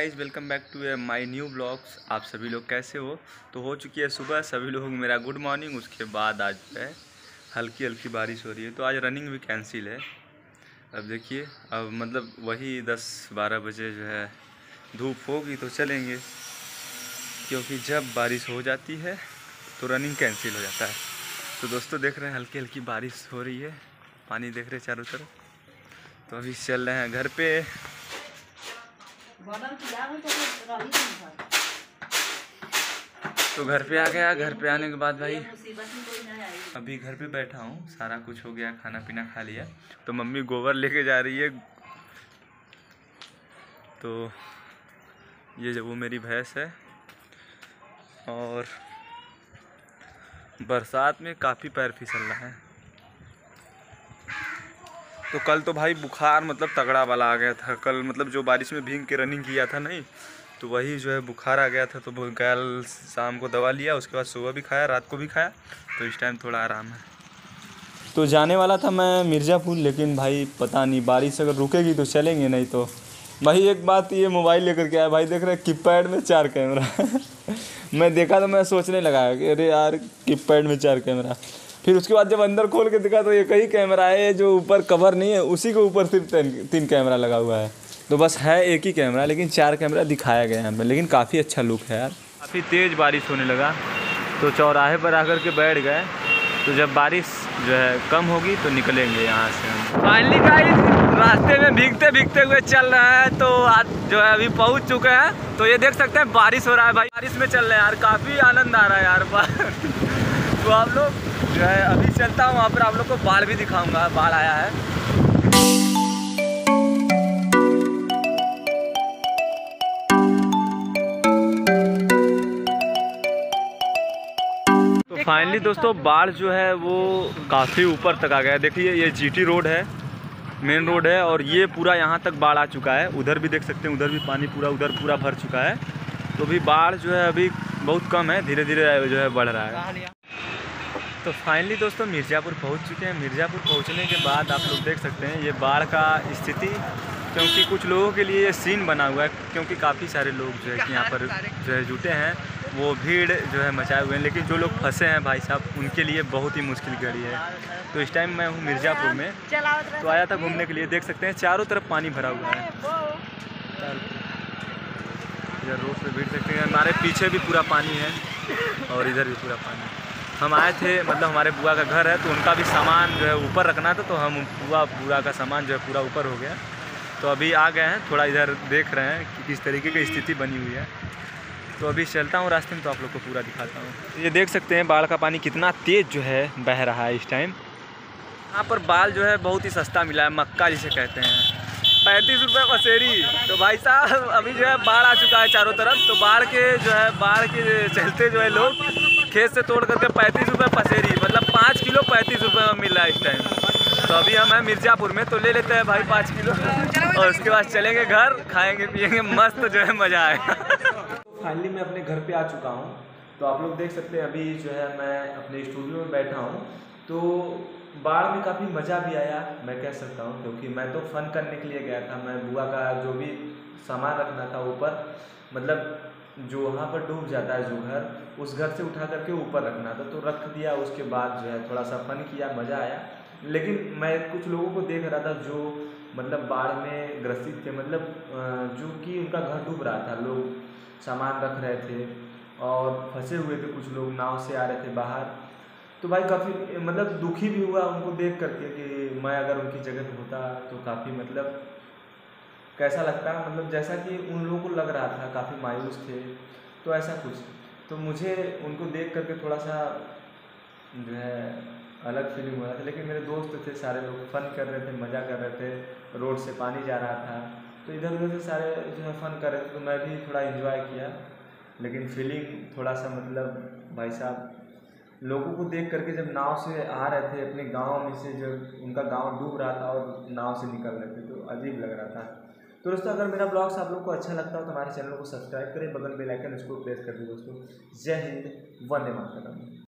Guys, welcome back to my new blogs. आप सभी लोग कैसे हो? तो हो चुकी है सुबह, सभी लोग मेरा गुड मॉर्निंग। उसके बाद आज जो है हल्की हल्की बारिश हो रही है, तो आज रनिंग भी कैंसिल है। अब देखिए, अब मतलब वही 10-12 बजे जो है धूप होगी तो चलेंगे, क्योंकि जब बारिश हो जाती है तो रनिंग कैंसिल हो जाता है। तो दोस्तों देख रहे हैं हल्की हल्की बारिश हो रही है, पानी देख रहे हैं चारों तरफ। तो अभी चल रहे हैं घर पे। तो घर पे आ गया। घर पे आने के बाद भाई अभी घर पे बैठा हूँ, सारा कुछ हो गया, खाना पीना खा लिया। तो मम्मी गोबर लेके जा रही है। तो ये जो वो मेरी भैंस है, और बरसात में काफ़ी पैर फिसल रहा है। तो कल तो भाई बुखार मतलब तगड़ा वाला आ गया था। कल मतलब जो बारिश में भीग के रनिंग किया था नहीं, तो वही जो है बुखार आ गया था। तो कल शाम को दवा लिया, उसके बाद सुबह भी खाया, रात को भी खाया। तो इस टाइम थोड़ा आराम है। तो जाने वाला था मैं मिर्ज़ापुर, लेकिन भाई पता नहीं बारिश अगर रुकेगी तो चलेंगे, नहीं तो भाई एक बात, ये मोबाइल लेकर के आया भाई, देख रहे कीपैड में 4 कैमरा मैं देखा तो मैं सोचने लगा कि अरे यार कीपैड में 4 कैमरा। फिर उसके बाद जब अंदर खोल के देखा तो एक ही कैमरा है, जो ऊपर कवर नहीं है उसी के ऊपर सिर्फ 3 कैमरा लगा हुआ है। तो बस है एक ही कैमरा, लेकिन 4 कैमरा दिखाया गया है हमें। लेकिन काफ़ी अच्छा लुक है यार। काफ़ी तेज़ बारिश होने लगा, तो चौराहे पर आकर के बैठ गए। तो जब बारिश जो है कम होगी तो निकलेंगे यहाँ से हम। फाइनली गाइस रास्ते में भीगते भीगते हुए चल रहे हैं, तो आज जो है अभी पहुँच चुके हैं। तो ये देख सकते हैं बारिश हो रहा है भाई, बारिश में चल रहे हैं यार, काफ़ी आनंद आ रहा है यार तो आप लोग जो है अभी चलता हूँ वहाँ पर, आप लोग को बाढ़ भी दिखाऊंगा। बाढ़ आया है। तो फाइनली दोस्तों बाढ़ जो है वो काफ़ी ऊपर तक आ गया है। देखिए ये जीटी रोड है, मेन रोड है, और ये पूरा यहाँ तक बाढ़ आ चुका है। उधर भी देख सकते हैं, उधर भी पानी पूरा उधर पूरा भर चुका है। तो अभी बाढ़ जो है अभी बहुत कम है, धीरे धीरे जो है बढ़ रहा है। तो फाइनली दोस्तों मिर्ज़ापुर पहुंच चुके हैं। मिर्ज़ापुर पहुंचने के बाद आप लोग देख सकते हैं ये बाढ़ का स्थिति, क्योंकि कुछ लोगों के लिए ये सीन बना हुआ है, क्योंकि काफ़ी सारे लोग जो है कि यहाँ पर जो है जुटे हैं, वो भीड़ जो है मचाए हुए हैं। लेकिन जो लोग फंसे हैं भाई साहब, उनके लिए बहुत ही मुश्किल घड़ी है। तो इस टाइम मैं हूँ मिर्ज़ापुर में, तो आया था घूमने के लिए। देख सकते हैं चारों तरफ पानी भरा हुआ है। इधर रोड पे भीड़ सकते हैं, हमारे पीछे भी पूरा पानी है और इधर भी पूरा पानी। हम आए थे, मतलब हमारे बुआ का घर है, तो उनका भी सामान जो है ऊपर रखना था, तो हम बुआ का सामान जो है पूरा ऊपर हो गया। तो अभी आ गए हैं, थोड़ा इधर देख रहे हैं कि किस तरीके की स्थिति बनी हुई है। तो अभी चलता हूँ रास्ते में, तो आप लोग को पूरा दिखाता हूँ। ये देख सकते हैं बाढ़ का पानी कितना तेज़ जो है बह रहा है इस टाइम। यहाँ पर बाल जो है बहुत ही सस्ता मिला है, मक्का जिसे कहते हैं, 35 रुपये पसेरी। तो भाई साहब अभी जो है बाढ़ आ चुका है चारों तरफ। तो बाढ़ के चलते जो है लोग खेत से तोड़ करके 35 रुपये पसेरी, मतलब 5 किलो 35 रुपये में मिल रहा है इस टाइम। तो अभी हम हैं मिर्ज़ापुर में, तो ले लेते हैं भाई 5 किलो, और उसके बाद चलेंगे घर, खाएंगे पिएंगे, मस्त जो है मज़ा आएगा। फाइनली मैं अपने घर पे आ चुका हूँ। तो आप लोग देख सकते हैं अभी जो है मैं अपने स्टूडियो में बैठा हूँ। तो बाढ़ में काफ़ी मज़ा भी आया, मैं कह सकता हूँ, क्योंकि मैं तो फ़न करने के लिए गया था। मैं बुआ का जो भी सामान रखना था ऊपर, मतलब जो वहाँ पर डूब जाता है जो घर, उस घर से उठा करके ऊपर रखना था, तो रख दिया। उसके बाद जो है थोड़ा सा फ़न किया, मज़ा आया। लेकिन मैं कुछ लोगों को देख रहा था जो मतलब बाढ़ में ग्रसित थे, मतलब जो कि उनका घर डूब रहा था, लोग सामान रख रहे थे और फंसे हुए थे, कुछ लोग नाव से आ रहे थे बाहर। तो भाई काफ़ी मतलब दुखी भी हुआ उनको देख करके कि मैं अगर उनकी जगह पे होता तो काफ़ी मतलब कैसा लगता, मतलब जैसा कि उन लोगों को लग रहा था, काफ़ी मायूस थे। तो ऐसा कुछ, तो मुझे उनको देख करके थोड़ा सा जो है अलग फीलिंग हो रहा था। लेकिन मेरे दोस्त थे, सारे लोग फ़न कर रहे थे, मज़ा कर रहे थे। रोड से पानी जा रहा था, तो इधर उधर से सारे जो है फ़न कर रहे थे, तो मैं भी थोड़ा एंजॉय किया। लेकिन फीलिंग थोड़ा सा मतलब भाई साहब, लोगों को देख करके जब नाव से आ रहे थे अपने गांव में से, जब उनका गांव डूब रहा था और नाव से निकल रहे थे, तो अजीब लग रहा था। तो दोस्तों अगर मेरा ब्लॉग्स आप लोग को अच्छा लगता हो तो हमारे चैनल को सब्सक्राइब करें, बगल बेल आइकन उसको प्रेस कर दें दोस्तों। जय हिंद, वंदे मातरम।